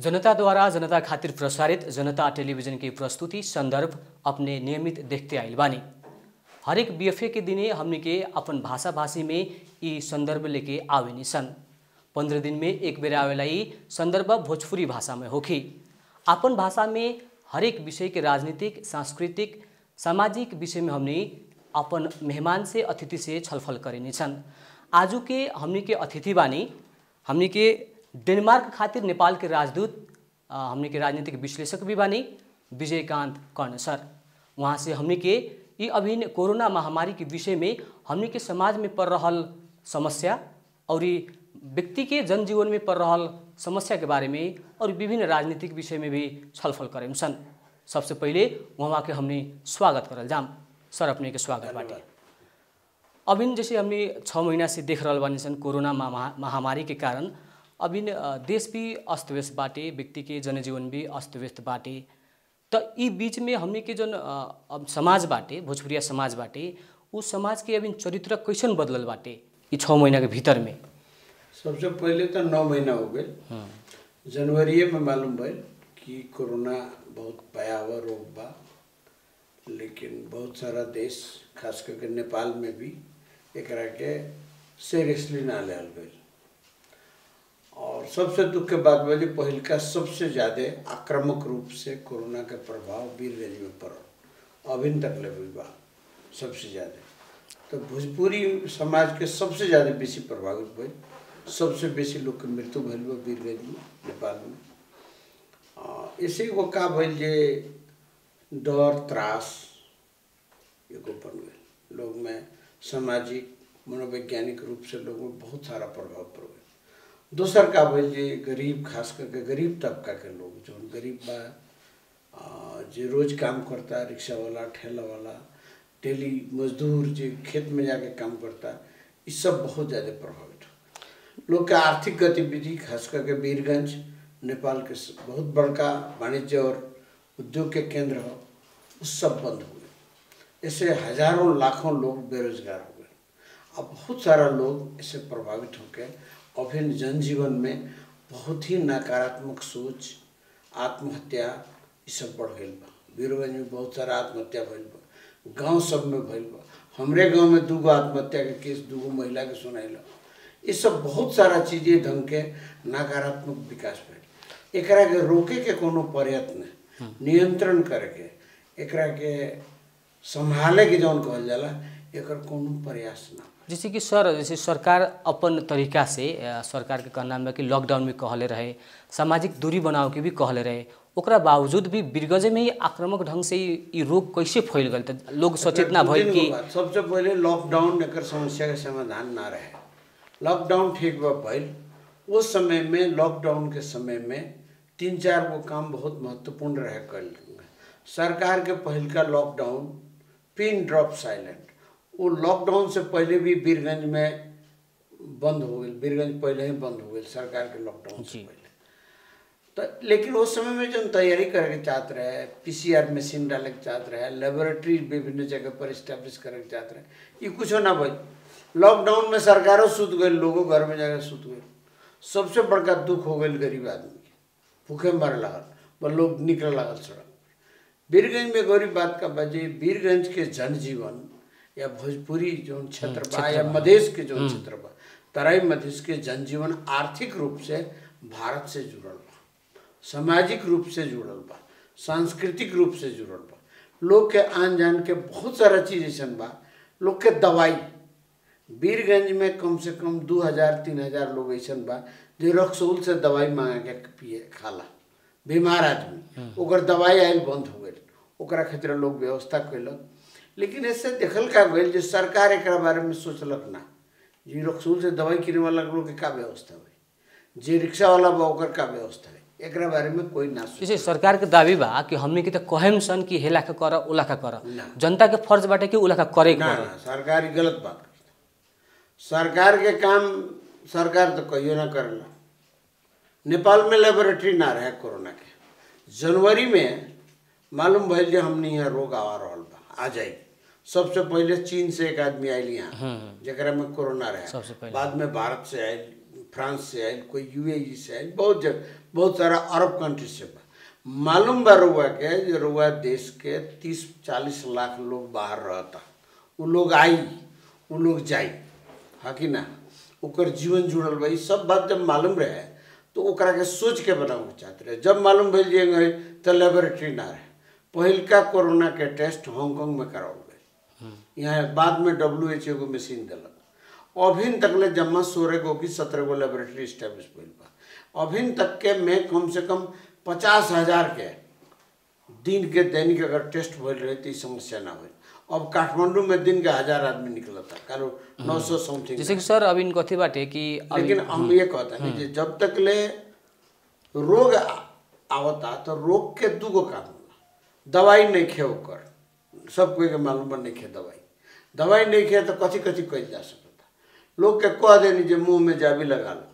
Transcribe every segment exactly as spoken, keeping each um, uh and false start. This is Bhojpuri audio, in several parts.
जनता द्वारा जनता खातिर प्रसारित जनता टेलीविजन की प्रस्तुति संदर्भ अपने नियमित देखते आइल बानी। हर एक बीएफए के दिने हमने के अपन भाषा भाषी में ई संदर्भ लेके आवेनी सन। पंद्रह दिन में एक बेर आवेला ई संदर्भ भोजपुरी भाषा में होखी। अपन भाषा में हर एक विषय के राजनीतिक, सांस्कृतिक, सामाजिक विषय में हमने अपन मेहमान से अतिथि से छलफल करेनी सन। आजू के हमने के अतिथि बानी हमने के डेनमार्क खातिर नेपाल के राजदूत, हमने के राजनीतिक विश्लेषक भी बानी विजयकांत कर्ण सर। वहाँ से हमने के ये अभी कोरोना महामारी के विषय में हमने के समाज में पड़ रहा समस्या और व्यक्ति के जनजीवन में पड़ रहा समस्या के बारे में और विभिन्न राजनीतिक विषय में भी छलफल करें सन। सबसे पहले वहाँ के हमने स्वागत करल जाम। सर अपने के स्वागत बाटे। अभी जैसे हमने छः महीना से देख रहा बानी सन कोरोना महामारी के कारण अभी देश भी अस्त व्यस्त बाटे, व्यक्ति के जनजीवन भी अस्त व्यस्त बाटे। तो ई बीच में हमने के जन अब समाज बाटे, भोजपुरिया समाज बाटे, उस समाज के अभी चरित्र कैसन बदलल बाटे ये छः महीना के भीतर में? सबसे पहले तो नौ महीना हो गए। जनवरी में मालूम भइल कि कोरोना बहुत भयावह रोग बा, लेकिन बहुत सारा देश खास करके नेपाल में भी एकरा के सीरियसली ना लेल गई। और सबसे दुख के बात बा पहल का सबसे ज़्यादा आक्रामक रूप से कोरोना का प्रभाव वीरगंज में पड़ल, अभी तक ले भी बा सबसे ज़्यादा। तो भोजपुरी समाज के सबसे ज़्यादा बेसी प्रभावित भइल, सबसे बेसी लोग के मृत्यु भइल बा वीरगंज में, नेपाल में। इसे वो का भइल जे डर त्रास एगो बन गए लोग में, सामाजिक मनोवैज्ञानिक रूप से लोग में बहुत सारा प्रभाव पड़ गया। दोसर का भइल जे गरीब, खास करके गरीब तबका के लोग जो गरीब बा, जो रोज काम करता, रिक्शा वाला, ठेला वाला, डेली मजदूर जो खेत में जाके काम करता, ये सब बहुत ज़्यादा प्रभावित हो। लोग का आर्थिक गतिविधि खास करके वीरगंज नेपाल के बहुत बड़का वाणिज्य और उद्योग के केंद्र हो, उस सब बंद हो गए। इससे हजारों लाखों लोग बेरोजगार हो गए। अब बहुत सारा लोग इससे प्रभावित होकर अभी जनजीवन में बहुत ही नकारात्मक सोच, आत्महत्या ये सब बढ़ गई बा। वीरगंज में बहुत सारा आत्महत्या भइल बा, गाँव सब में भइल बा। हमरे गांव में दूगो आत्महत्या के केस दूगो महिला के सुनाइल। ये सब बहुत सारा चीज़ें ढंग के नकारात्मक विकास भइल। एकरा के रोके के कोनो प्रयत्न, नियंत्रण करके एकरा के संभाले के जौन कहल जाला, एकर कोनो प्रयास ना। जैसे कि सर, जैसे सरकार अपन तरीका से, सरकार के कहना में कि लॉकडाउन में कहले रहे, सामाजिक दूरी बनाओ के भी कहले रहे, ओकरा बावजूद भी वीरगंज में ही आक्रामक ढंग से ये रोग कैसे फैल गए? तो लोग सचेत ना भइल कि सबसे पहले लॉकडाउन एकर समस्या के समाधान ना रहे। लॉकडाउन ठीक बा भइल, उस समय में लॉकडाउन के समय में तीन चार गो काम बहुत महत्वपूर्ण रहे कल। सरकार के पहल का लॉकडाउन पिन ड्रॉप साइलेंट, वो लॉकडाउन से पहले भी वीरगंज में बंद हो गई। वीरगंज पहले ही बंद हो गई सरकार के लॉकडाउन से पहले। तो लेकिन उस समय में जो तैयारी करके चाहते रहे, पीसीआर मशीन डाले के चाहते रहे, लेबोरेटरी विभिन्न जगह पर स्टैब्लिश करे के चाहते रहे, ये कुछ ना भाई। लॉकडाउन में सरकारों सुत गए, लोगों घर में जाकर सुत गए। सबसे बड़का दुख हो गई गरीब आदमी के, भूखे मरे लगल, लोग निकले लगल सड़क। वीरगंज में गरीब बात का बजे वीरगंज के जनजीवन या भोजपुरी जो क्षेत्र बा या मधेश के जो क्षेत्र बा, तराई मधेश के जनजीवन आर्थिक रूप से भारत से जुड़ल बा, सामाजिक रूप से जुड़ल बा, सांस्कृतिक रूप से जुड़ल बा। लोग के आन जान के बहुत सारा चीज ऐसा बा। लोग के दवाई वीरगंज में कम से कम दो हजार तीन हजार लोग ऐसा बा जो रक्सौल से दवाई मांगा के पिए खाला। बीमार आदमी ओकर दवाई आयल बंद हो गई, ओकरा खातिर लोग व्यवस्था कैलक। लेकिन इससे देखल का गई जो सरकार एक बारे में सोचलक ना, जी रक्सौल से दवाई किने वाला लोग के का व्यवस्था हुई, जे रिक्शा वाला बा ओकर का व्यवस्था है, एक बारे में कोई ना सोचे। जैसे सरकार के दावी बा कि हमने के तो कहम सन कि हेला के कर उला का कर, जनता के फर्ज बाटे कि उला का करे के ना, ना, सरकार गलत बात करता। सरकार के काम सरकार तो कहियो ना करेला। नेपाल में लेबोरेटरी ना रहे कोरोना के। जनवरी में मालूम भइल जे हमने यहाँ रोग आवा रहल बा, आ जाएगी। सबसे पहले चीन से एक आदमी आयल यहाँ जरा में कोरोना रहे, बाद में भारत से आयल, फ्रांस से आयल, कोई यूएई से आयल, बहुत जगह बहुत सारा अरब कंट्री से बा। मालूम बा रउआ के जो रउआ देश के तीस चालीस लाख लोग बाहर रहता, वो लोग आई वो लोग जाई, हाँ कि ना, ओकर जीवन जुड़ल बा। सब बात जब मालूम रहे तो ओकरा के सोच के बनावे चाहते रहे। जब मालूम भइल जे गए तो लेबोरेटरी ना रहे। पहिलका कोरोना के टेस्ट हांगकांग में कराओ गए, यहाँ बाद में डब्ल्यू एच ओ को मशीन दिलक। अभिन तक ले जमा सोलह गो की सत्रह गो लेबोरेटरी स्टैब्लिश भइल बा। अभिन तक के में कम से कम पचास हजार के दिन के दैनिक अगर टेस्ट भइल रहे तो समस्या ना हुई। अब काठमांडू में दिन के हजार आदमी निकलता, कारो नौ सौ समथिंग। जैसे कि सर अब इन कथी बाटे कि लेकिन हम ये कहता है कि जब तक ले रोग आवता तो रोग के दूगो काम होला, दवाई नहीं खे ओकर, सब कोई के मालूम नहीं खे दवाई दवाई नहीं खे तो कथी कथी कल जा सकता। लोग के कह देनी जे मुंह में जाबी लगा लो,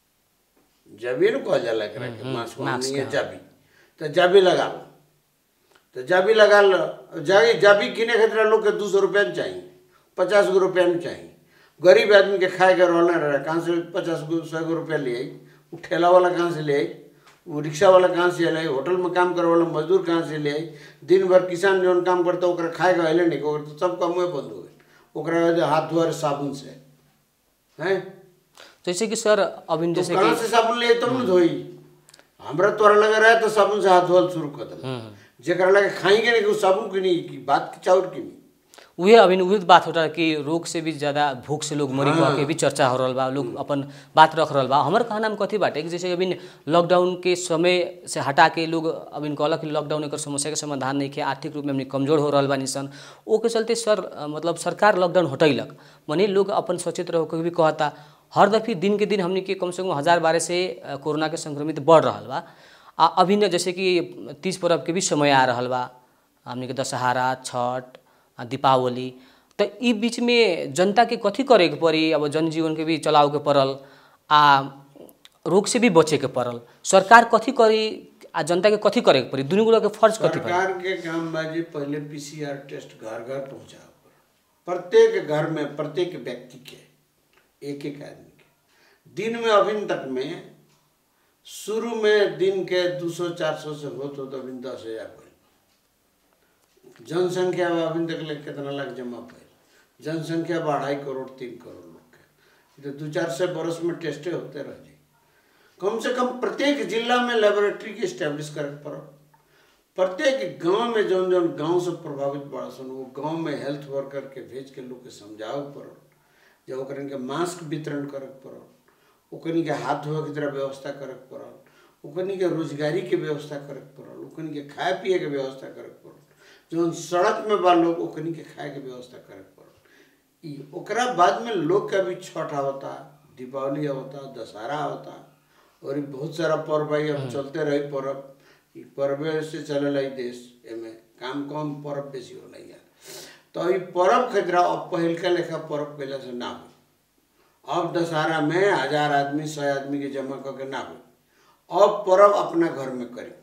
जाबी न कह जाला एकरा के, मास्क नहीं है जाबी, तो जाबी लगा लो, तो जाबी लगा लो। जाबी जाबी किने खातिर लोग के दो सौ रुपया में चाहिए, पचास गो रुपया में चाहिए। गरीब आदमी के खाए के रोना रहे, कहाँ से पचास गो सौ गो रुपया ले आई? वो ठेला वाला कहाँ से ले आई? वो रिक्शा वाला कहाँ से ले आई? होटल में काम करे वाला मजदूर कहाँ से ले आई? दिन भर किसान जौन काम करता ओकरा खाए के अले नहीं, तो सब का मुँह बंद हो गए। ओकरा हाथ धोआ साबुन से हैं। जैसे कि सर अब इन जैसे कहाँ से साबुन ले तब न धोई? हमरा तोरा लगे रहे तो साबुन से हाथ धोल शुरू कर दे। जेकरा लगे खाएंगे नहीं कि साबुन की नहीं की बात की चाउर की नहीं। वही अभी वही बात होता है कि रोग से भी ज़्यादा भूख से लोग मरी कह के भी चर्चा हो रहा बा, लोग अपन बात रख रहा बा। हमारे कहना में कथी बाटे कि जैसे अभी लॉकडाउन के समय से हटा के लोग अभी कहलक कि लॉकडाउन एक समस्या के समाधान नहीं किया, आर्थिक रूप में हमने कमजोर हो रहा बानी सन। ओ के चलते सर मतलब सरकार लॉकडाउन हटैलक, मने लोग अपन सचेत रहो के भी कहता। हर दफी दिन के दिन हमने के कम से कम हज़ार बारह से कोरोना के संक्रमित बढ़ रहा बा। आ अभी न जैसे कि तीज पर्व के भी समय आ रहा बा, हमने के दशहरा, छठ, दीपावली, तो ई बीच में जनता के कथी करे के पड़ी? अब जनजीवन के भी चलाव के पड़ल आ रोग से भी बचे के पड़ल। सरकार कथी करी आ जनता के कथी करे के पड़ी? दुनू गोला के फर्ज कथी पड़ी? सरकार के काम बा जे पहले पीसीआर टेस्ट घर घर पहुँचाओ, प्रत्येक घर में प्रत्येक व्यक्ति के एक एक आदमी के दिन में। अभी तक में शुरू में दिन के दो सौ चार सौ से हो तो अभी दस हजार जनसंख्या अभी तक ले कितना लाख जमा पाए। जनसंख्या बढ़ाई करोड़ तीन करोड़ लोग के, तो दो चार सौ बरस में टेस्टे होते रह जाए। कम से कम प्रत्येक जिला में लेबोरेटरी के स्टैब्लिश करे पड़ो। प्रत्येक गांव में जौन जौन गांव से प्रभावित बड़ा सन वो गांव में हेल्थ वर्कर के भेज के लोग के समझाओ पड़ो, जब ओकरन के मास्क वितरण करे पड़ो, ओकनी के हाथ धोए की तरह व्यवस्था करे पड़ो, ओकनी के रोजगारी के व्यवस्था करे पड़ो, ओकनी के खाए पिए के व्यवस्था करे पड़ो। जो सड़क में बा लोग ओकनी के खाए के व्यवस्था करे पड़ो। ओकरा बाद में लोग का भी छठ आवता, दीपावली आवता, दशहरा आवता और बहुत सारा पर्व आई। अब चलते रही पर्व, पर्व से चलेला देश, एमे काम कम पर्व बेसी होला यार। तो ये पर्व खतरा अब पहिलका लेखा पर्व पहले से ना हो। अब दशहरा में हजार आदमी सौ आदमी के जमा करके ना हो। अब पर्व अपना घर में करी।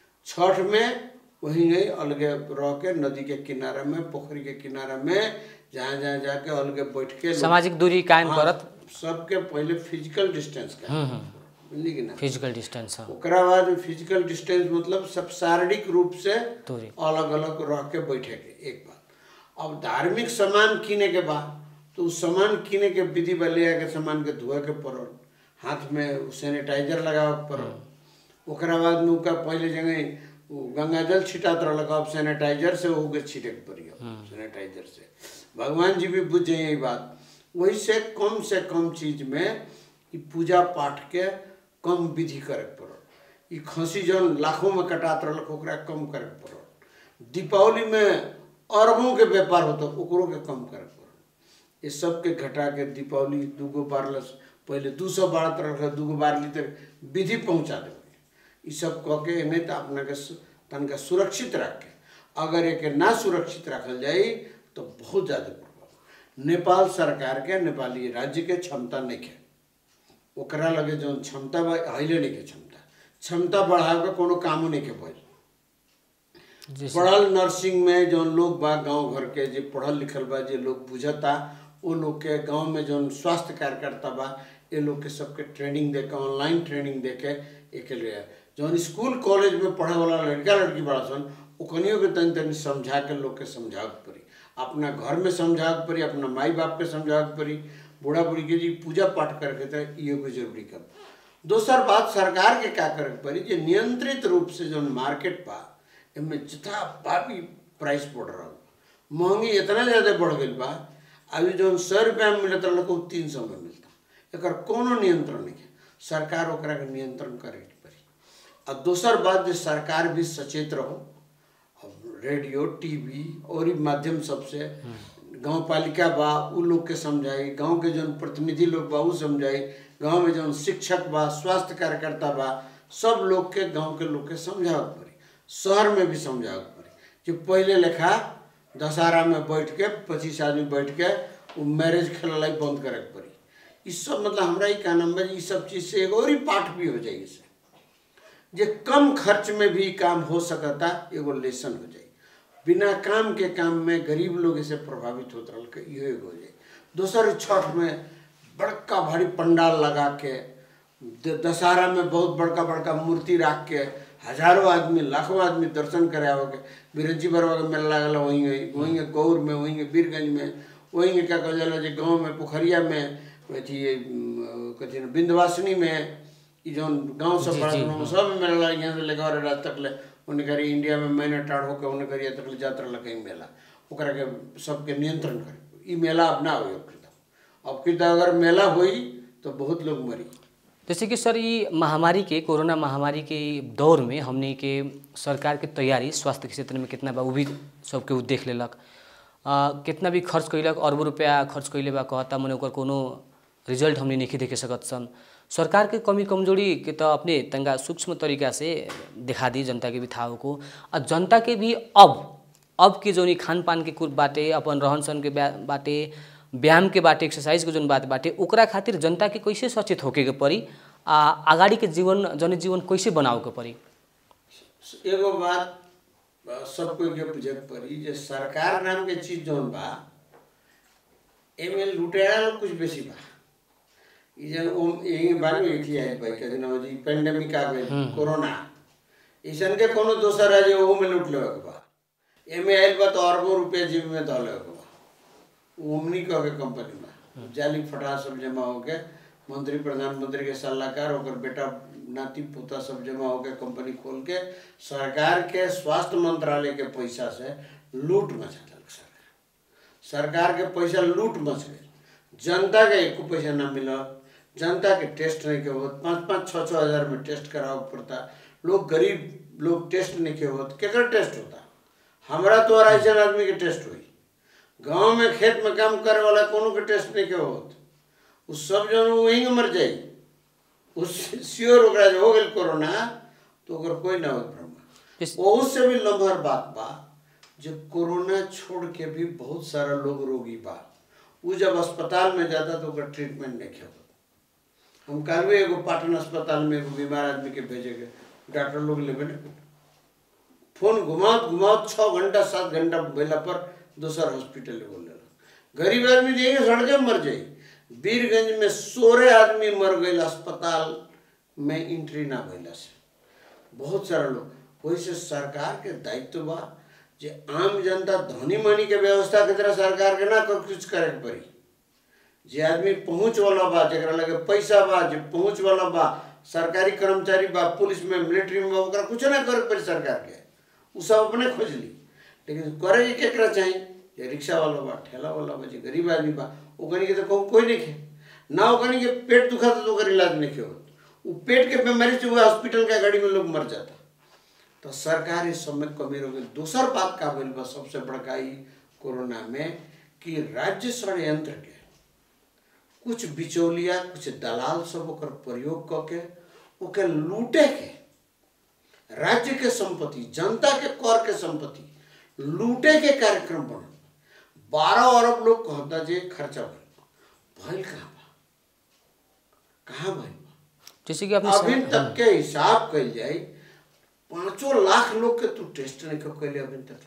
छठ में वहीं गई अलगे रह के नदी के किनारे में, पोखरी के किनारे में, जहाँ जहाँ जाके अलगे बैठ के सामाजिक दूरी कायम करत, सबके पहले फिजिकल डिस्टेंस का बुझली ना, फिजिकल डिस्टेंस। ओकरा बाद फिजिकल डिस्टेंस मतलब सब शारीरिक रूप से अलग अलग रह के बैठे के एक बात। अब धार्मिक सामान किने के बाद तो उस सामान किने के विधि वाले के सामान के धोए के पड़ल, हाथ में सैनिटाइजर लगावे पड़ल। ओकरा बाद में उनका पहले जगह गंगा जल छिटात रहलक, अब सैनिटाइजर से होके छिटे के पड़ी। सैनिटाइजर से भगवान जी भी बुझ जाए ये बात। वही से कम से कम चीज में पूजा पाठ के कम विधि करे पड़ल। खसी जौन लाखों में कटात रहलक ओकरा कम करे पड़ल। दीपावली में अरबों के व्यापार होता ओकरो के कम करे पड़ल। ये सब के घटा के दीपावली दूगो बारलस, पहले दू सौ बारह तरह दूगो बारली तक विधि पहुँचा दे। ये सब कह के नहीं तो अपना के तनका सुरक्षित रखे। अगर एक ना सुरक्षित रखल जाए तो बहुत ज़्यादा प्रभाव। नेपाल सरकार के, नेपाली राज्य के क्षमता नहीं है, ओकरा लगे जो क्षमता हिले नहीं के क्षमता क्षमता बढ़ावे के कोनो कामो नहीं के भइल। पढ़ल नर्सिंग में जो लोग बा गांव घर के, जे पढ़ल लिखल बा, जे लोग बुझता वो लोग के गांव में जो स्वास्थ्य कार्यकर्ता बा ये लोग के सबके ट्रेनिंग देके ऑनलाइन ट्रेनिंग देके एक लिए जौन स्कूल कॉलेज में पढ़े वाला लड़का लड़की बड़ा सन ओकनियों के तनी तनी समझा के लोग के समझावे के पड़ी, अपना घर में समझावे के पड़ी, अपना माई बाप के समझावे के पड़ी, बूढ़ा बूढ़ी के जी पूजा पाठ करके तो ये को जरूरी कर। दोसर बात सरकार के क्या करे के पड़ी जे नियंत्रित रूप से जो मार्केट पा इनमें जितना बाबी प्राइस बढ़ रहा महंगी इतना ज़्यादा बढ़ गई बा, अभी जो सौ रुपया में मिलता रहा तीन सौ में मिलता, एक कोनो नियंत्रण नहीं है। सरकार ओकरा के नियंत्रण करे के पड़ी। और दोसर बात जो सरकार भी सचेत रहो, रेडियो टीवी और ई माध्यम सबसे गांव पालिका बा उ लोग के समझाई, गांव के जो प्रतिनिधि लोग बा उ समझाई, गांव में जो शिक्षक बा स्वास्थ्य कार्यकर्ता बा सब लोग के गांव के लोग के समझावे पड़ी, शहर में भी समझावे पड़ी। जो पहले लेखा दशहरा में बैठ के पच्चीस आदमी बैठ के वो मैरिज खेल बंद करे पड़ी। इस सब मतलब हमारा ही का नंबर ये सब चीज़ से एगो और ही पाठ भी हो जाए, इससे जे कम खर्च में भी काम हो सकता एगो लेसन हो जाए। बिना काम के काम में गरीब लोग इसे प्रभावित होते रह के ये हो जाए। दोसर छठ में बड़का भारी पंडाल लगा के दशहरा में बहुत बड़का बड़का मूर्ति रख के हजारों आदमी लाखों आदमी दर्शन करे आओ के बिरंची बरवा के मेला लगल वहीं वहीं गौर में वहीं बीरगंज में वहीं क्या कहल जाला गाँव में पोखरिया में अथी कथी विंध्यवासिनी में जौन गाँव सब बड़ा सब मेला यहाँ से लेकर रात तक ले उन्हें करी इंडिया में महीने टाढ़ होकर उन्हें करी तक जात्रा लगे मेला ओकरा के सबके नियंत्रण करे। ई मेला अब ना हो अब कि अगर मेला हुई तो बहुत लोग मरी। जैसे कि सर ये महामारी के कोरोना महामारी के दौर में हमने के सरकार के तैयारी स्वास्थ्य के क्षेत्र में कितना बा वो भी सबके देख लेलक, कितना भी खर्च कैलक अरबों रुपया खर्च कैले बा कहता मैंने ओकर कोनो रिजल्ट हमने नहीं देखे सकत सन। सरकार के कमी कमजोरी के तो अपने तंगा सूक्ष्म तरीका से दिखा दी जनता के भी था को, और जनता के भी अब अब के जो खान पान के कुछ बाटे अपन रहन सहन के बाटे व्यायाम के बाटे एक्सरसाइज के जो बात बाटे ओकरा खातिर जनता के कैसे सचेत होके के पड़ी आ आगाड़ी के जीवन जन जीवन कैसे बनाओ के पड़ी। एगो बात सबको के पूछे पड़ी जे सरकार नाम के चीज जोन बा एमे लुटेरा कुछ बेसी बा। इजन ओम यही बात में थी है भाई के ना जी पेंडेमिक आ गई कोरोना इसन के कोनो दोसर राज्य ओ में लूट लेवे के बा एमे आइल बा तो अरबों रुपया जेब में धो लेवे के बा। ओमनी कह के कंपनी में जाली फटा सब जमा हो के मंत्री प्रधानमंत्री के सलाहकार होकर बेटा नाती पोता सब जमा हो के कंपनी खोल के सरकार के स्वास्थ्य मंत्रालय के पैसा से लूट मचा दल। सरकार के पैसा लूट मच गए, जनता के एक पैसा ना मिला, जनता के टेस्ट नहीं के होत पाँच पाँच छः छः हज़ार में टेस्ट कराओ पड़ता, लोग गरीब लोग टेस्ट नहीं के होत केकर टेस्ट होता हमारा तो अढ़ाई चार आदमी के टेस्ट हुई। गांव में खेत में काम करे वाला कोनो के टेस्ट नहीं के होत उस सब जन वहीं मर जाये उस श्योर ओकरा हो गई कोरोना तो ओकर कोई ना होत ब्रह्मा। बहुत से भी लम्हर बात बा जब कोरोना छोड़ के भी बहुत सारा लोग रोगी बा वो जब अस्पताल में जाता तो ओकर ट्रीटमेंट नहीं होता। हम कल एगो पाटन अस्पताल में एगो बीमार आदमी के भेजे के डॉक्टर लोग लेवे नहीं फोन घुमाओ घुमाओ छः घंटा सात घंटा भेला पर दूसर हॉस्पिटल बोल रहा गरीब आदमी जाइए सड़के मर जाये। बीरगंज में सोलह आदमी मर गए अस्पताल में एंट्री ना भैला से बहुत सारा लोग। वही से सरकार के दायित्व बा जे आम जनता धनी मनी के व्यवस्था की तरह सरकार के ना कुछ करे के पड़ी। जे आदमी पहुँच वाला बा जरा लगे पैसा बा जो पहुँच वाला बा सरकारी कर्मचारी बा पुलिस में मिलिट्री में बा कुछ ना करे पड़ी सरकार के वो सब अपने खोज ली। लेकिन करे केकरा चाहिए जे रिक्शा वाला बा ठेला वाला बा जे गरीब आदमी बा ओकनी के तो कहूँ कोई नहीं खे ना ओकनी के पेट दुखा तो ओकर इलाज नहीं खे वो पेट के बीमारी से हुआ हॉस्पिटल के गाड़ी में लोग मर जाता। तो सरकार इस समय कमी हो गई। दूसर बात का बोल बा सबसे बड़काई कोरोना में कि राज्य षड्यंत्र के कुछ बिचौलिया कुछ दलाल सब ओकर प्रयोग करके ओके लूटे के राज्य के संपत्ति जनता के कर के संपत्ति लूटे के कार्यक्रम बन बारह अरब लोग कहता जे खर्चा भइल भइल कहाँ बा कहाँ भइल जैसे कि आपने अभी तक के हिसाब कल जाए पांचों लाख लोग के तू टेस्ट नहीं कैले अभी तक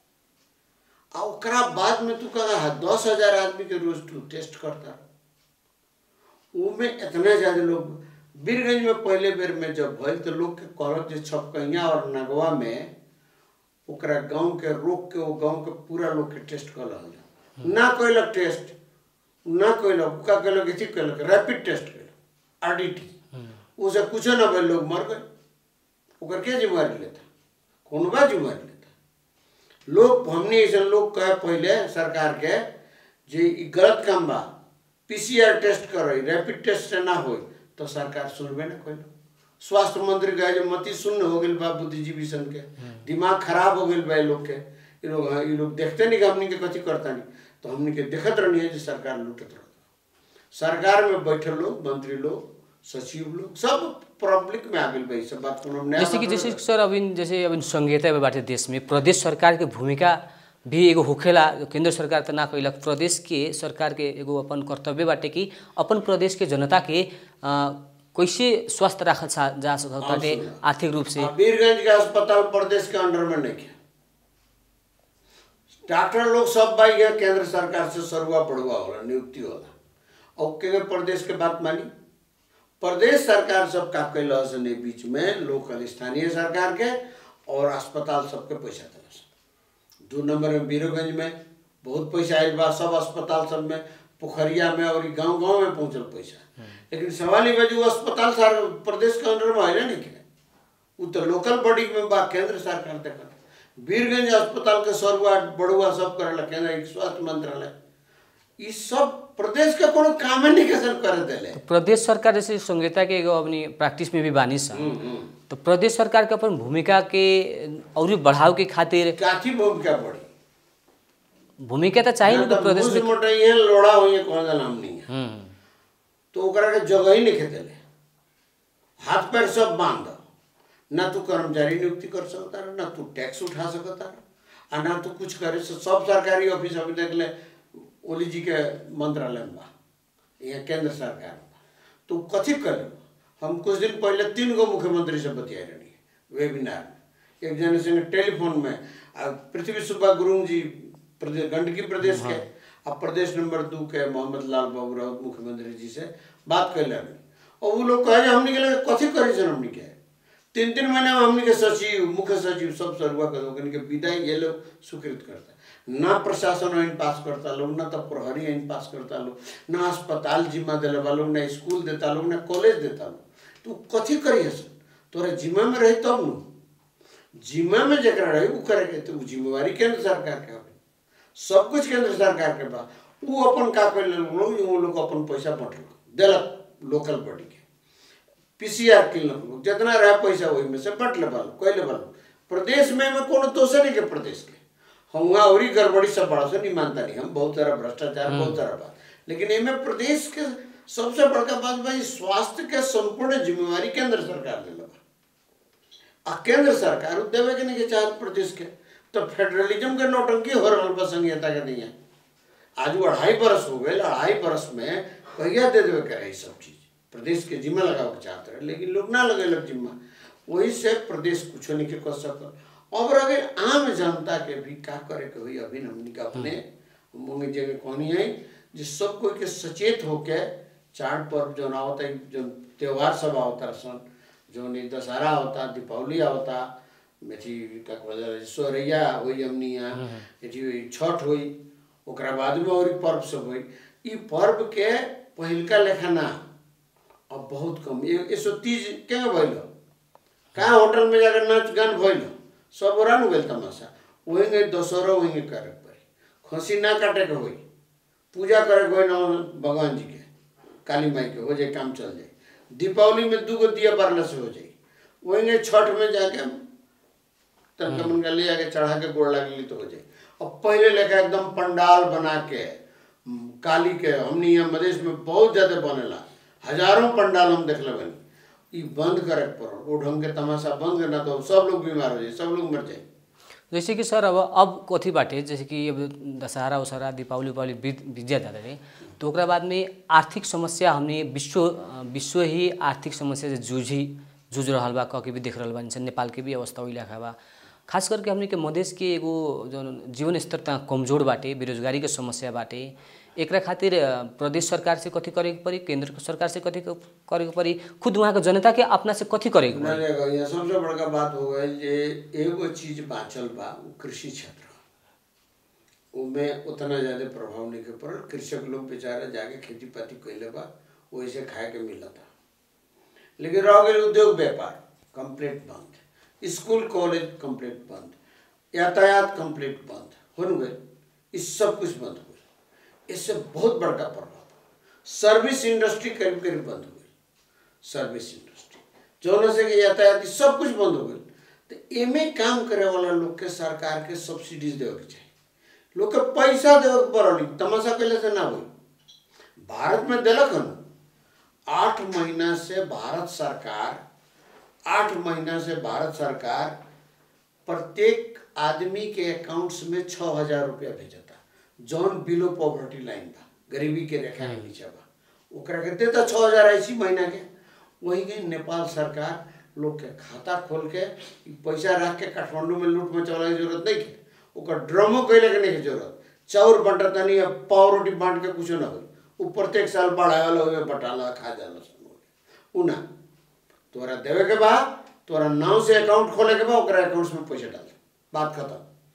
ले आ बाद में तू कहा दस हजार आदमी के रोज तू टेस्ट करता वो में इतना ज़्यादा लोग वीरगंज में पहले बेर में जब भइल तो लोग के कहलक जे छपकैया और नगवा में ओकरा गांव के रोक के वो गांव के पूरा लोग के टेस्ट कर रहा ना कैलक टेस्ट ना कैलक का कैलक अथी कैलक रैपिड टेस्ट कैलक आरडीटी उसे कुछ ना भइल लोग मर गए ओकर के जिम्मेवारी लेता कौन बा जिम्मेवारी लेता लोग हमने ऐसे लोग कहे पहले सरकार के जे ई गलत काम बा पीसीआर टेस्ट कर रैपिड टेस्ट से ना हो तो सरकार सुनबे ना कोई स्वास्थ्य मंत्री गए जो मती सुन्न हो गए बा बुद्धिजीवी सन के दिमाग खराब हो गए बा लोग के ये लोग ये लोग देखते नहीं कि हमनी के कथी करता नहीं तो हमनी के देखत रहनी है जो सरकार लूटत रह सरकार में बैठे लोग मंत्री लोग सचिव लोग सब पब्लिक में आ गए भाई सब बात को हम जैसे कि जैसे सर अभी जैसे अभी संघीयता में बाटे देश में प्रदेश सरकार के भूमिका भी एगो होखेला केंद्र सरकार तो ना कैलक प्रदेश के सरकार के एगो अपन कर्तव्य बाटे कि अपन प्रदेश के जनता के आ, कैसे स्वस्थ रखल जा सकता है आर्थिक रूप से। वीरगंज के अस्पताल प्रदेश के अंडर में नहीं है डॉक्टर लोग सब भाई गया केंद्र सरकार से सरुआ पड़ुआ होला नियुक्ति होला और के प्रदेश के बात मानी प्रदेश सरकार सब का कैल बीच में लोकल स्थानीय सरकार के और अस्पताल सबके पैसा दिला दो नंबर में वीरगंज में बहुत पैसा आयल बा सब अस्पताल सब में पोखरिया में और गांव गांव में पहुंचल पैसा लेकिन सवाल ही बाजू अस्पताल सार प्रदेश के अंडर में है नहीं के वो तो लोकल बॉडी में बा केंद्र सरकार तक वीरगंज अस्पताल के सरुआ बड़ुआ सब करेला केंद्र स्वास्थ्य मंत्रालय ये सब प्रदेश का कोनो काम नहीं कैसे कर देले तो प्रदेश सरकार जैसे संहिता के एगो अपनी प्रैक्टिस में भी बानी सा तो प्रदेश सरकार के अपन भूमिका के और बढ़ाव के खातिर काची भूमिका बढ़ी भूमिका तो चाहिए ना प्रदेश में मोटा ये लोड़ा होई कौन सा नाम नहीं है तो ओकरा के जगह ही नहीं देले हाथ पैर सब बांध ना तू कर्मचारी नियुक्ति कर सकता ना तू टैक्स उठा सकता और ना तू कुछ करे सब सरकारी ऑफिस अभी देख ले ओली जी के मंत्रालय में बा यहाँ केंद्र सरकार में तो कथी कर हम कुछ दिन पहले तीन गो मुख्यमंत्री से बतिया रही वेबिनार में एक जने से टेलीफोन में पृथ्वी सुब्बा गुरुंग जी प्रदेश गंडकी प्रदेश के अब प्रदेश नंबर दो के मोहम्मद लाल बाबू राउत मुख्यमंत्री जी से बात कर रही और वो लोग कहे हमने के लगे कथी करे सन हमने के तीन तीन महीने में हमने के सचिव मुख्य सचिव सब सरुआ कर के विदाई ये लोग स्वीकृत करता ना प्रशासन आइन पास करता लोग ना तो प्रहरी आइन पास करता लोग ना अस्पताल जिम्मा दिले वालों ना स्कूल देता लोग ना कॉलेज देता लोग तो कथी करिए तोरा जिम्मा में रही तब न जिम्मा में जरा रही वो करे तो जिम्मेवारी केंद्र सरकार के सब कुछ केंद्र सरकार के बा वो अपन का कर लोग वो लोग अपन पैसा बटल दिलक लोकल बॉडी के पीसीआर किनलक लोग जितना रहा पैसा वही में से बट लेवल कोई लेवल प्रदेश में में कोनो दोषे नहीं के प्रदेश के हम वहाँ और गड़बड़ी सब बड़ा से नहीं मानता नहीं हम बहुत सारा भ्रष्टाचार बहुत सारा बात लेकिन इनमें प्रदेश के सबसे बड़का बात भाई स्वास्थ्य के संपूर्ण जिम्मेवारी केंद्र सरकार ले लगा आ केंद्र सरकार देवे के नहीं के चाहत प्रदेश के तो फेडरलिज्म के नौटंकी हो रहा संहिता के नहीं है आज वो अढ़ाई बरस हो गए अढ़ाई बरस में कहिया दे देवे करे सब चीज प्रदेश के जिम्मा लगाओ के चाहते रहे लेकिन लोग ना लगे लग जिम्मा वही से प्रदेश कुछ नहीं के कर सकल और अगर आम जनता के भी का करे के हुई अभी हमने का अपने मुंगे जगह कौनी है जिस सब कोई के सचेत होके चार पर्व जो ना होता जो त्योहार सब होता सन जो नहीं दशहरा होता दीपावली होता मेथी का सोरैया हुई हमनी यहाँ एथी छठ हुई ओकरा बाद में और पर्व सब हुई ई पर्व के पहिलका लेखा ना अब बहुत कम एक सौ तीस क्या भइल कहाँ होटल में जाकर नाच गान भइल सब ओरा न गइल तमाशा वही दशहरा वही करे पड़ी खसी ना काटे के हुई पूजा करे गए ना भगवान जी के काली माई के हो जाए काम चल जाए दीपावली में दू गो दिया बारला से हो जाए वही छठ में जाके तनका मनका ले आके चढ़ा के गोड़ लगी तो हो जाए और पहले लेकर एकदम पंडाल बना के काली के हमने यहाँ मधेश में बहुत ज्यादा बनेला हजारों पंडाल हम देख बनी ये बंद करे पड़ो वो ढंग के तमाशा बंद करना तो सब लोग बीमार हो जाए सब लोग मर जाए जैसे कि सर अब अब कथी बाटे जैसे कि अब दशहरा उशहरा दीपावली उपावली बीत बीत जाता रहे तो ओकरा बाद में आर्थिक समस्या हमने विश्व विश्व ही आर्थिक समस्या से जूझी जूझ रहा बा कह के भी देख रहा बा नेपाल के भी अवस्था वही लेखा बा खास करके हमने के मधेश के एगो जो जीवन स्तर तक कमजोर बाटे बेरोजगारी के समस्या बाटे एकरा खातिर अ, प्रदेश सरकार से कथी करे के पड़ी, केंद्र सरकार से कथी करे के पड़ी, खुद वहाँ के जनता के अपना से कथी करे के पड़ी? नहीं, यहाँ सबसे बड़का बात हो गई जे एगो चीज बाँचल बा, उ कृषि क्षेत्र उमें उतना ज़्यादा प्रभाव नहीं के पड़ल। कृषक लोग बेचारा जाके खेती पाती कैले बा, वैसे खाए के मिलता। लेकिन रह गए उद्योग व्यापार कंप्लीट बंद, स्कूल कॉलेज कंप्लीट बंद, यातायात कंप्लीट बंद हो गए, इस सब कुछ बंद हो गए। इससे बहुत बड़का प्रभाव। सर्विस इंडस्ट्री करीब करीब बंद हो गई, सर्विस इंडस्ट्री जो से कि यातायात सब कुछ बंद हो गई। तो एमे काम करे वाला लोग के सरकार के सब्सिडीज देवे के चाहिए, लोग के पैसा देवे के पड़ल। तमाशा कैले से ना हुई। भारत में दिलक हन आठ महीना से भारत सरकार आठ महीना से भारत सरकार प्रत्येक आदमी के अकाउंट्स में छः हजार रुपया भेजता, जौन बिलो पॉवर्टी लाइन बा, गरीबी के रेखा के नीचे बा, ओकरा के देता छः हजार ऐसी महीना के। वही के नेपाल सरकार लोग के खाता खोल के पैसा रख के काठमांडू में लूट मचाने की जरूरत नहीं है, ओकर ड्रमो कैले के नहीं के जरूरत। चाउर बंटता नहीं, पाव रोटी बांट के कुछ ना हो, वो प्रत्येक साल बढ़ावल हुए बटाला खा जाला उना। तोरा देवे के बा, तोरा नाव से अकाउंट खोले के बा, ओकरा अकाउंट्स में पैसा डाल, बात खत्म।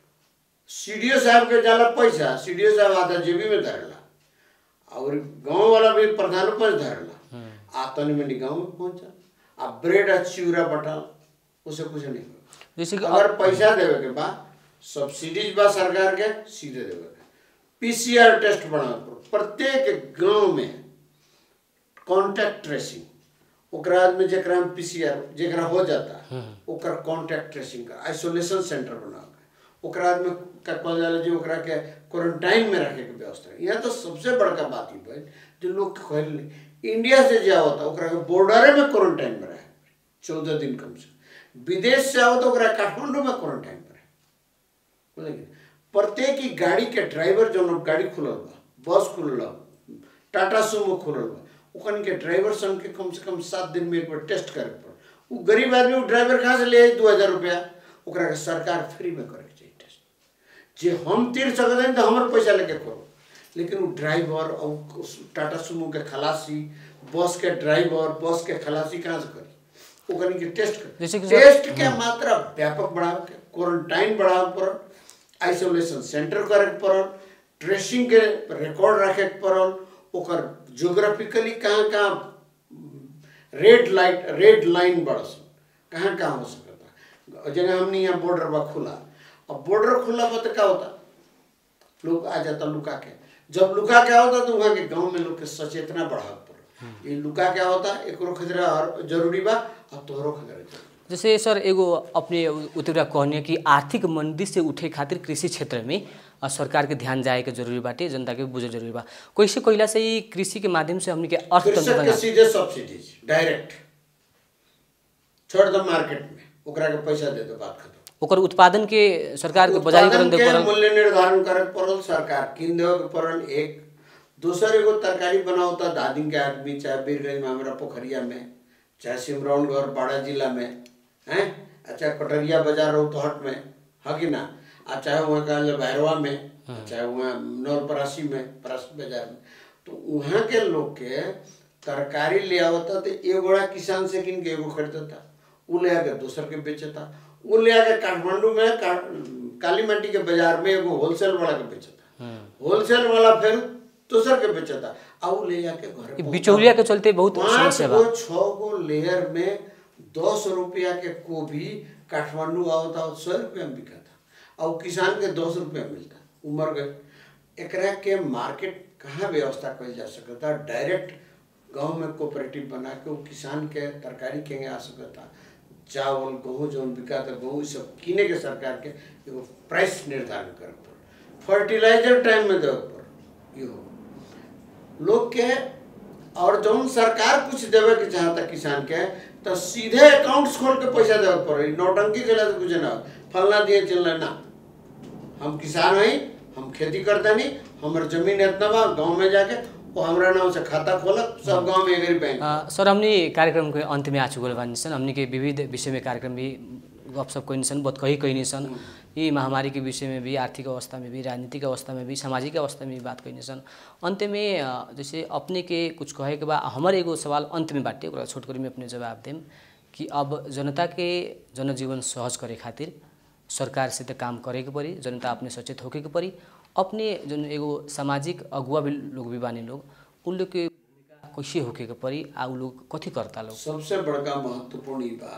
सीडीओ साहब के जाला पैसा, सीडीओ साहब आधा जेबी में धरेला, और गांव वाला भी प्रधानोपंच धरेला, आतनी में गाँव में पहुंचा। अब ब्रेड और चिवड़ा बटाल, उसे कुछ नहीं। जैसे कि अगर पैसा देवे के बा, सब्सिडीज बा सरकार के, सीधे देवे के। पीसीआर टेस्ट बना प्रत्येक गांव में, कॉन्टैक्ट ट्रेसिंग, ओकरा में जेकरा में पीसीआर जेकरा हो जाता ओकर कॉन्टैक्ट ट्रेसिंग कर, आइसोलेशन सेंटर बना के ओकरा में का कहल जाला जे ओकरा के क्वारंटाइन में रखे के व्यवस्था। यहाँ तो सबसे बड़का बात ही भाई जो लोग कहल इंडिया से जाओ था ओकरा के बॉर्डरे में क्वारंटाइन में रहे चौदह दिन कम से। विदेश से आओ तो ओकरा काठमांडू में क्वारंटाइन में रहे। प्रत्येक ही गाड़ी के ड्राइवर जो गाड़ी खुलल बा, बस खुलल, टाटा सुमो खुलल बा, ओखन के ड्राइवर सन के कम से कम सात दिन में एक बार टेस्ट करे पड़। वो गरीब आदमी वो ड्राइवर कहाँ से ले आई दो हजार रुपया, ओकरा के सरकार फ्री में करे के चाहिए टेस्ट। जे हम तीर सकते हैं तो हमारे पैसा लेके करो, लेकिन वो ड्राइवर और टाटा सुमो के खलासी, बस के ड्राइवर, बस के खलासी कहाँ से करी, ओखन के टेस्ट कर। टेस्ट के मात्रा व्यापक बढ़ाव के, क्वारंटाइन बढ़ाव पड़ल, आइसोलेशन सेंटर करे पड़ल, ट्रेसिंग के रिकॉर्ड रखे पड़ल, ओकर जोग्राफिकली कहाँ कहाँ रेड लाइट रेड लाइन बरस कहाँ कहाँ हो सकता। जगह हमने यहाँ बॉर्डर बा खुला, अब बॉर्डर खुला बा तो क्या होता, लोग आ जाता लुका के। जब लुका क्या होता तो वहाँ के गांव में लोग के सचेतना बढ़ा पड़, ये लुका क्या होता एक खतरा जरूरी बा, अब तोहरो खतरा जरूरी। जैसे सर एगो अपने उतरा कहने कि आर्थिक मंदी से उठे खातिर कृषि क्षेत्र में सरकार के ध्यान जाए के जरूरी बाटे, जनता के बुझे जरूरी बा। कैसे कोइला से ही कृषि के माध्यम से हमनी के अर्थतंत्र बना सीधे सब्सिडीज डायरेक्ट छोड़ दो मार्केट में, ओकरा के पैसा दे दो, बात खत्म। ओकर उत्पादन के सरकार के बाजारीकरण दे पड़ल, मूल्य निर्धारण करे पड़ल, सरकार किन देवे के पड़ल। एक दूसर एगो तरकारी बनावता दादी के आदमी, चाहे बीरगंज में हमारा पोखरिया में, चाहे सिमरौनगढ़ बाड़ा जिला में हैं, अच्छा कटरिया बाजार रोहतहट में है कि ना, आ चाहे वहाँ का भैरवा में, चाहे वहाँ नौलपरासी में, परासी बाजार में, तो वहाँ के लोग के तरकारी ले आवता तो एगो बड़ा किसान से किन के एगो खरीदता, वो ले आके दूसर के बेचता, वो ले आके काठमांडू में का, काली मंडी के बाजार में एगो होलसेल वाला के बेचता, होलसेल वाला फिर दूसर के बेचता, आ वो ले आके घर बिचौलिया के चलते बहुत समस्या बा। छह गो लेयर में दस रुपया के कोबी काठमांडू आवता सौ रुपया में बिकता, और किसान के दस रुपया मिलता, उमर गए। एकरा के मार्केट कहाँ व्यवस्था कल जा सकता, डायरेक्ट गांव में कोऑपरेटिव बना के वो किसान के तरकारी के आ सकता, चावल गेहूँ जो बिकाता गेहूँ सब किने के सरकार के एगो प्राइस निर्धारण करे पड़, फर्टिलाइजर टाइम में देवे पड़, ये हो लोग के। और जौन सरकार कुछ देवे के चाहता किसान के तो सीधे अकाउंट्स खोल के पैसा देवे पड़े, नौटंकी के लिए तो कुछ ना फलना दिए चलना ना, हम किसान हैं, हम खेती करते नहीं, हमारे जमीन इतना बा, गांव में जाके वो हमारा नाम से खाता खोलक, सब गांव में एग्री बैंक। सर हमने कार्यक्रम के अंत में आ चुकल बानी सन, हमने के विविध विषय में कार्यक्रम भी गपशप कैनी सन, बहुत कही कैनी सन, ये महामारी के विषय में भी, आर्थिक अवस्था में भी, राजनीतिक अवस्था में भी, सामाजिक अवस्था में भी बात कैनी सन। अंत में जैसे अपने के कुछ कहे के बाद हमारे एगो सवाल अंत में बाटे, ओकरा छोट करी में अपने जवाब देम कि अब जनता के जनजीवन सहज करे खातिर सरकार से तो काम करे के पड़ी, जनता अपने सचेत होके के पड़ी, अपने जन एगो सामाजिक अगुआ भी लोग भी बानी लोग, उन लोग के भूमिका कैसे होके के पड़ी, आ उ लोग कथी करता लोग? सबसे बड़का महत्वपूर्ण बा,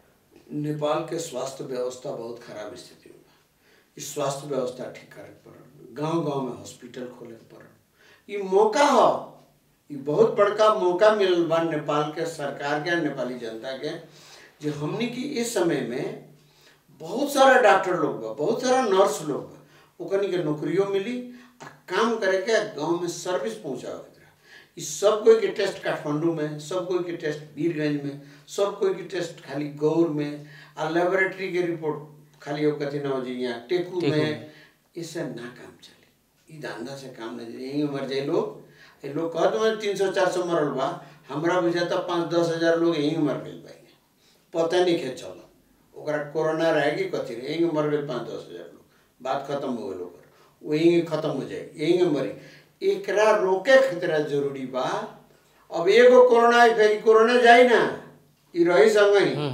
नेपाल के स्वास्थ्य व्यवस्था बहुत खराब स्थिति में बा। इस स्वास्थ्य व्यवस्था ठीक करे पड़ल, गांव गांव में हॉस्पिटल खोले पड़ल। ये मौका हो, ये बहुत बड़का मौका मिलल बा नेपाल के सरकार के, नेपाली जनता के, जो हमने की इस समय में बहुत सारा डॉक्टर लोग बा, बहुत सारा नर्स लोग बा, ओकनी के नौकरियों मिली आ काम करे के गाँव में सर्विस पहुँचावे। इस सब कोई के टेस्ट काठमांडू में, सब कोई के टेस्ट वीरगंज में, सब कोई के टेस्ट खाली गौर में, आ लेबोरेटरी के रिपोर्ट खाली वो कथी ना हो जी यहाँ टेकू में, इससे ना काम चले। ई धंधा से काम नहीं चले। यहीं मर जाए लोग, ये लोग कहते हैं तीन सौ चार सौ मरल बा, हमारा बुझाता पाँच दस हजार लोग यहीं मर गए भाई, पता नहीं खे चल ओकरा कोरोना रहेगी कथी रहे, यहीं मर गए पाँच दस हजार लोग, बात खत्म हो गए, वहीं खत्म हो जाए, यहीं मरी। एकरा रोके खतरा जरूरी बा। अब एगो कोरोना आई फिर कोरोना जाई ना, ये रही संग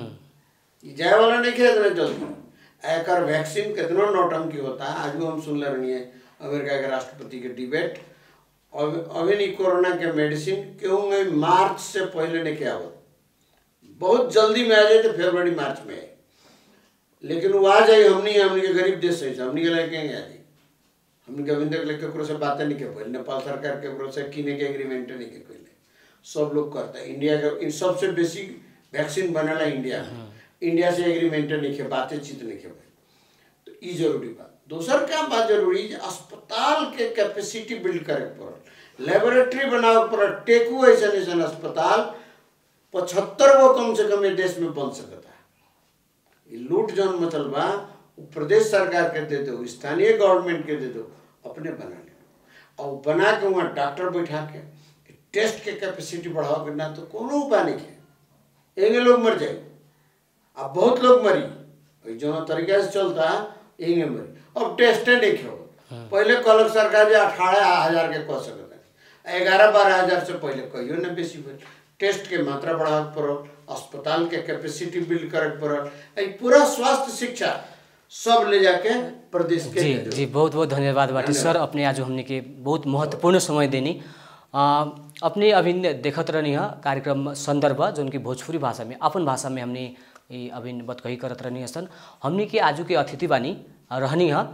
ही जाए वाला नहीं खेल रहे जल्दी। एकर वैक्सीन कितना नौटंकी होता है, आज भी हम सुन ले रही है अमेरिका के राष्ट्रपति के डिबेट। अब अभी नहीं कोरोना के मेडिसिन क्यों मार्च से पहले नहीं क्या हो, बहुत जल्दी में आ जाए तो फरवरी मार्च में आए, लेकिन वो आ जाए हमने हमने के गरीब देश से हमने के लेके आ जाए। हमने अभी तक लेके ककरो से बातें नहीं कर पाए, नेपाल सरकार के से किने के एग्रीमेंट नहीं कर पाए, सब लोग करता है। इंडिया का इन सबसे बेसी वैक्सीन बनला इंडिया में, इंडिया से एग्रीमेंट नहीं के बातें चित नहीं के पाए, तो ये जरूरी बात। दूसर क्या बात जरूरी है, अस्पताल के कैपेसिटी बिल्ड करे पड़ल, लेबोरेटरी बनावे पड़ल, टेकू ऐसा ऐसा अस्पताल पचहत्तर गो कम से कम देश में बन सकता है। ये लूट जौन मचल बा प्रदेश सरकार के दे दो, स्थानीय गवर्नमेंट के दे दो, अपने बना ले और बना के वहाँ डॉक्टर बैठा के टेस्ट के कैपेसिटी बढ़ाओ के ना तो कोनो उपाय नहीं है, एंगे लोग मर जाए। अब बहुत लोग मरी जो तरीके से चलता एंगे मरी। अब टेस्टे नहीं खेल, पहले कलक सरकार जो अठारह हजार के कह सकता, ग्यारह बारह हजार से पहले कहियो ना बेसी टेस्ट के मात्रा बढ़ावे पड़ल, अस्पताल के कैपेसिटी बिल्ड करे पड़ल, पूरा स्वास्थ्य शिक्षा सब ले जाके प्रदेश के। जी जी बहुत बहुत धन्यवाद बाटी सर, अपने आज हमने के बहुत महत्वपूर्ण समय देनी। आ, अपने अभी देखत रहनी है कार्यक्रम संदर्भ जो उनकी भोजपुरी भाषा में, अपन भाषा में हमने अभी बतकही करत रहनी है सन। हमने के आजू के अतिथि बानी रहनी है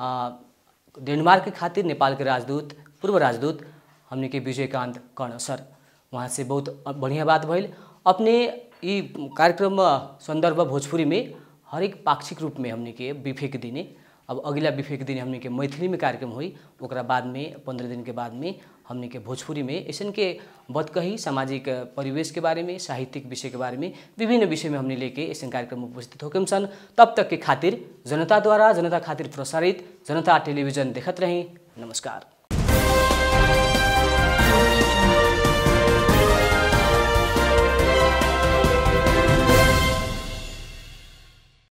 डेनमार्क के खातिर नेपाल के राजदूत, पूर्व राजदूत हमने के विजयकांत कर्ण सर, वहाँ से बहुत बढ़िया बात भइल। अपने ये कार्यक्रम संदर्भ भोजपुरी में हर एक पाक्षिक रूप में हमने के बिफे के दिने, अब अगला बिफे के दिन हमने के मैथिली में कार्यक्रम हुई, ओकरा बाद में पंद्रह दिन के बाद में हमने के भोजपुरी में ऐसन के बतकही सामाजिक परिवेश के बारे में, साहित्यिक विषय के बारे में, विभिन्न विषय में हमने लेके ऐसे कार्यक्रम उपस्थित होके सन। तब तक के खातिर जनता द्वारा जनता खातिर प्रसारित जनता टेलीविजन देखत रहें। नमस्कार।